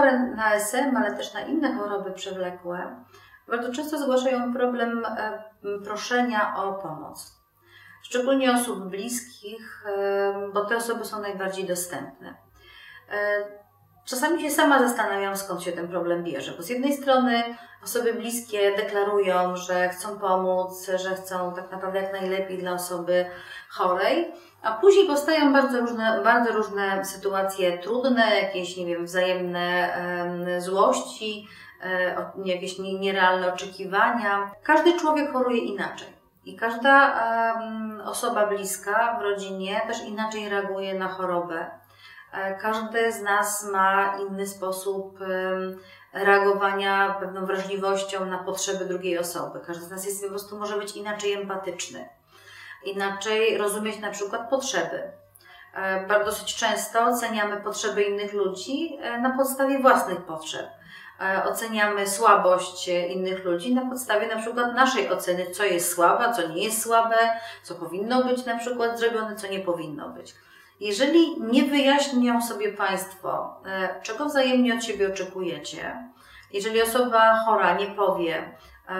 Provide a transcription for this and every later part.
chore na ASM, ale też na inne choroby przewlekłe, bardzo często zgłaszają problem proszenia o pomoc. Szczególnie osób bliskich, bo te osoby są najbardziej dostępne. Czasami się sama zastanawiam, skąd się ten problem bierze, bo z jednej strony osoby bliskie deklarują, że chcą pomóc, że chcą tak naprawdę jak najlepiej dla osoby chorej, a później powstają bardzo różne sytuacje trudne, jakieś, nie wiem, wzajemne złości, jakieś nierealne oczekiwania. Każdy człowiek choruje inaczej i każda osoba bliska w rodzinie też inaczej reaguje na chorobę. Każdy z nas ma inny sposób reagowania, pewną wrażliwością na potrzeby drugiej osoby. Każdy z nas jest po prostu może być inaczej empatyczny, inaczej rozumieć na przykład potrzeby. Dosyć często oceniamy potrzeby innych ludzi na podstawie własnych potrzeb. Oceniamy słabość innych ludzi na podstawie na przykład naszej oceny, co jest słabe, co nie jest słabe, co powinno być na przykład zrobione, co nie powinno być. Jeżeli nie wyjaśnią sobie Państwo, czego wzajemnie od siebie oczekujecie, jeżeli osoba chora nie powie,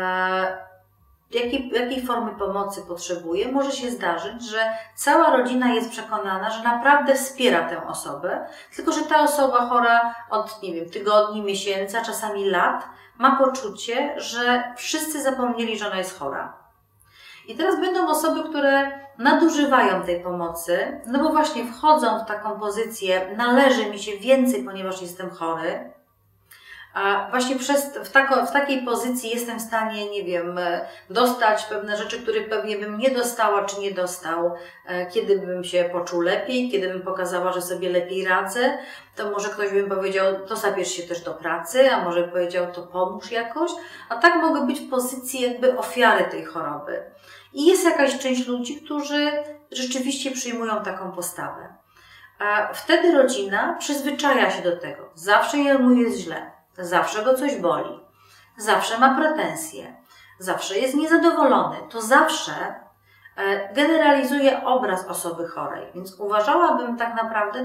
jakiej formy pomocy potrzebuje, może się zdarzyć, że cała rodzina jest przekonana, że naprawdę wspiera tę osobę, tylko że ta osoba chora od, nie wiem, tygodni, miesięcy, a czasami lat ma poczucie, że wszyscy zapomnieli, że ona jest chora. I teraz będą osoby, które nadużywają tej pomocy, no bo właśnie wchodzą w taką pozycję, należy mi się więcej, ponieważ jestem chory. A właśnie w takiej pozycji jestem w stanie, nie wiem, dostać pewne rzeczy, których pewnie bym nie dostała czy nie dostał, kiedy bym się poczuł lepiej, kiedy bym pokazała, że sobie lepiej radzę, to może ktoś by mi powiedział, to zabierz się też do pracy, a może by powiedział, to pomóż jakoś, a tak mogę być w pozycji jakby ofiary tej choroby. I jest jakaś część ludzi, którzy rzeczywiście przyjmują taką postawę. A wtedy rodzina przyzwyczaja się do tego. Zawsze jemu jest źle. Zawsze go coś boli, zawsze ma pretensje, zawsze jest niezadowolony, to zawsze generalizuje obraz osoby chorej. Więc uważałabym tak naprawdę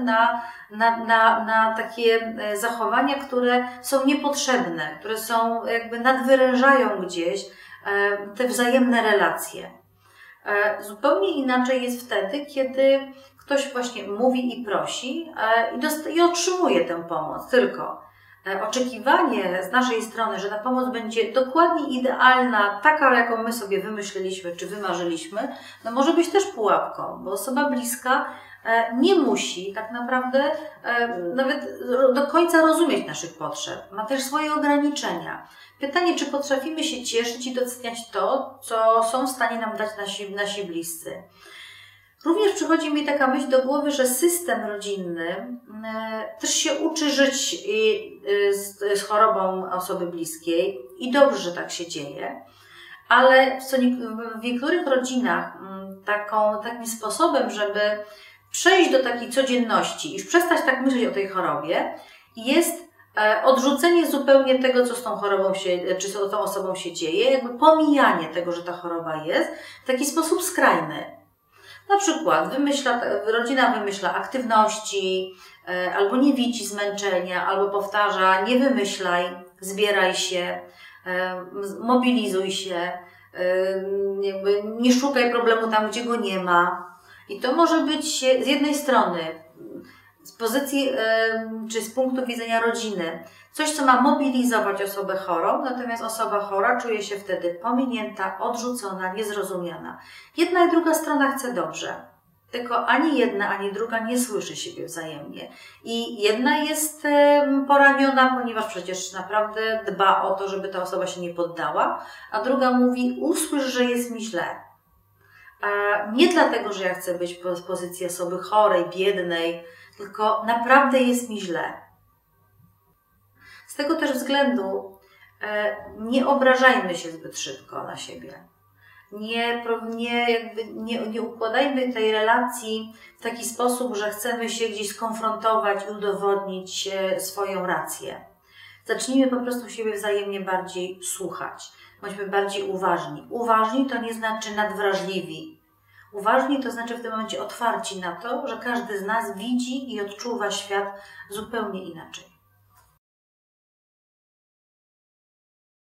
na takie zachowania, które są niepotrzebne, które są jakby nadwyrężają gdzieś te wzajemne relacje. Zupełnie inaczej jest wtedy, kiedy ktoś właśnie mówi i prosi i otrzymuje tę pomoc, tylko oczekiwanie z naszej strony, że ta pomoc będzie dokładnie idealna, taka jaką my sobie wymyśliliśmy czy wymarzyliśmy, no może być też pułapką, bo osoba bliska nie musi tak naprawdę nawet do końca rozumieć naszych potrzeb. Ma też swoje ograniczenia. Pytanie, czy potrafimy się cieszyć i doceniać to, co są w stanie nam dać nasi bliscy. Również przychodzi mi taka myśl do głowy, że system rodzinny też się uczy żyć z chorobą osoby bliskiej i dobrze, że tak się dzieje, ale w niektórych rodzinach takim sposobem, żeby przejść do takiej codzienności i przestać tak myśleć o tej chorobie, jest odrzucenie zupełnie tego, co z tą chorobą czy z tą osobą się dzieje, jakby pomijanie tego, że ta choroba jest w taki sposób skrajny. Na przykład rodzina wymyśla aktywności, albo nie widzi zmęczenia, albo powtarza, nie wymyślaj, zbieraj się, mobilizuj się, jakby nie szukaj problemu tam, gdzie go nie ma. I to może być z jednej strony z pozycji czy z punktu widzenia rodziny coś, co ma mobilizować osobę chorą, natomiast osoba chora czuje się wtedy pominięta, odrzucona, niezrozumiana. Jedna i druga strona chce dobrze, tylko ani jedna, ani druga nie słyszy siebie wzajemnie. I jedna jest poraniona, ponieważ przecież naprawdę dba o to, żeby ta osoba się nie poddała, a druga mówi, usłysz, że jest mi źle. Nie dlatego, że ja chcę być w pozycji osoby chorej, biednej, tylko naprawdę jest mi źle. Z tego też względu nie obrażajmy się zbyt szybko na siebie. Nie układajmy tej relacji w taki sposób, że chcemy się gdzieś skonfrontować i udowodnić swoją rację. Zacznijmy po prostu siebie wzajemnie bardziej słuchać. Bądźmy bardziej uważni. Uważni to nie znaczy nadwrażliwi. Uważni to znaczy w tym momencie otwarci na to, że każdy z nas widzi i odczuwa świat zupełnie inaczej.